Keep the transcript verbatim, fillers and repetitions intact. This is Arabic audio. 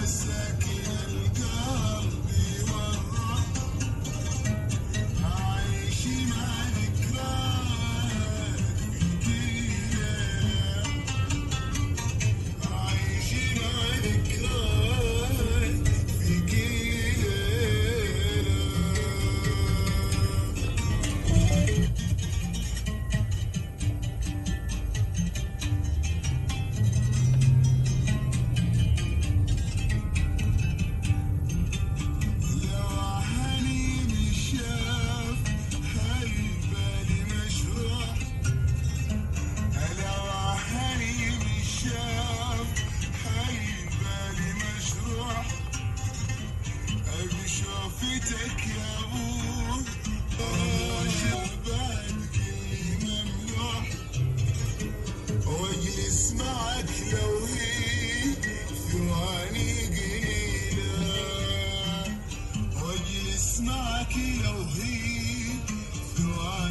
ساكن القلب والروح، عايش مع ذكراك في ليلة، عايش مع ذكراك في ليلة. شوفتك يا ابوي بعد كل ممنوع، واجلس معك لو هي ثواني قليلة، واجلس معك لو هي ثواني